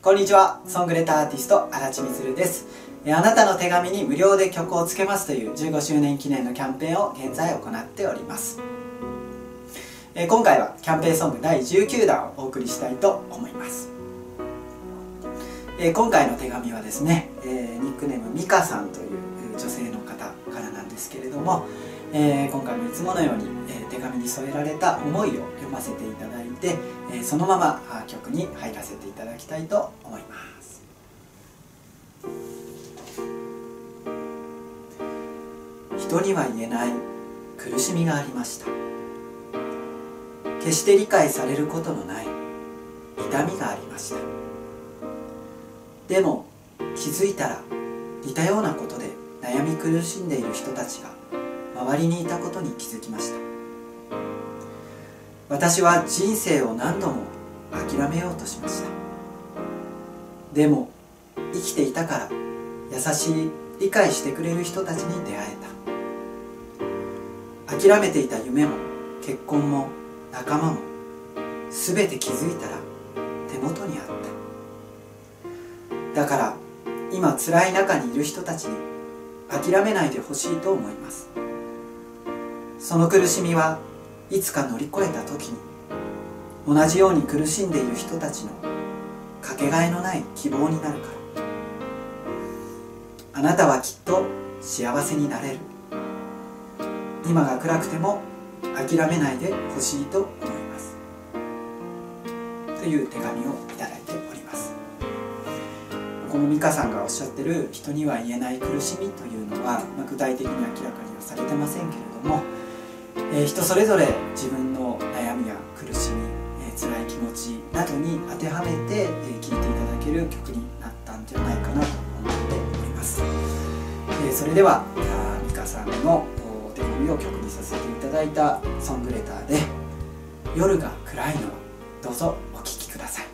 こんにちは、ソングレターアーティスト足立みつるです。あなたの手紙に無料で曲をつけますという15周年記念のキャンペーンを現在行っております。今回はキャンペーンソング第19弾をお送りしたいと思います。今回の手紙はですね、ニックネームミカさんという女性の方からなんですけれども、今回もいつものように手紙に添えられた思いを読ませていただいて、そのまま曲に入らせていただきたいと思います。人には言えない苦しみがありました。決して理解されることのない痛みがありました。でも気づいたら似たようなことで悩み苦しんでいる人たちが周りにいたことに気づきました。私は人生を何度も諦めようとしました。でも生きていたから優しい理解してくれる人たちに出会えた。諦めていた夢も結婚も仲間も全て気づいたら手元にあった。だから今辛い中にいる人たちに諦めないでほしいと思います。その苦しみはいつか乗り越えた時に同じように苦しんでいる人たちのかけがえのない希望になるから。あなたはきっと幸せになれる。今が暗くても諦めないでほしいと思います、という手紙をいただいております。この美香さんがおっしゃってる人には言えない苦しみというのは、具体的に明らかにはされてませんけれども、人それぞれ自分の悩みや苦しみ、辛い気持ちなどに当てはめて聴いていただける曲になったんじゃないかなと思っております。それでは美香さんのお手紙を曲にさせていただいたソングレターで「夜が暗いのは」どうぞお聴きください。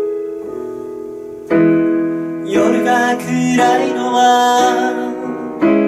夜が暗いのは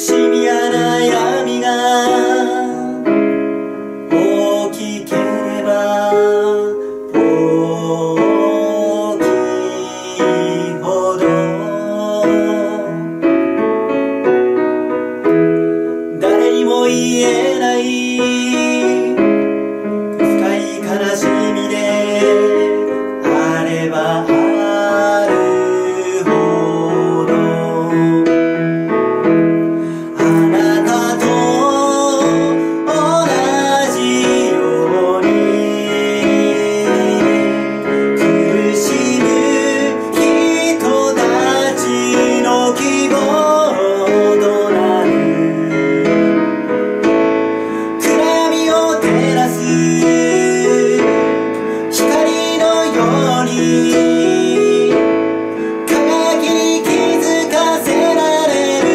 しみや悩みが大きければ大きいほど誰にも言えない深い悲しみであればあるほどあなたと同じように苦しむ人たちの希望となる暗闇を照らす光のように輝きに気づかせられる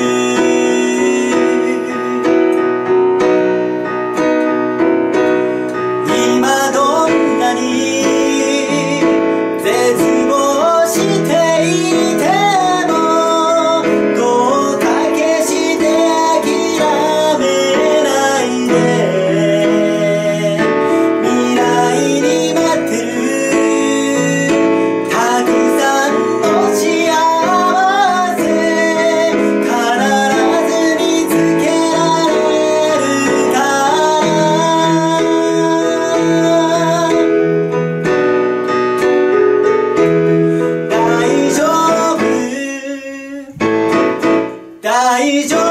今どんなに絶望していてもどうか決して諦めないで未来に待ってるたくさんの幸せ必ず見つけられるから大丈夫大丈夫